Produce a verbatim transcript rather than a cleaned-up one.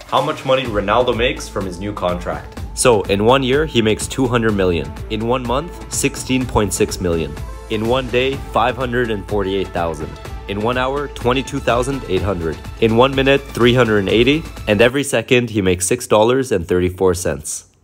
how much money Ronaldo makes from his new contract. So in one year, he makes two hundred million. In one month, sixteen point six million. In one day, five hundred forty-eight thousand. In one hour, twenty-two thousand eight hundred. In one minute, three hundred eighty. And every second, he makes six dollars and thirty-four cents.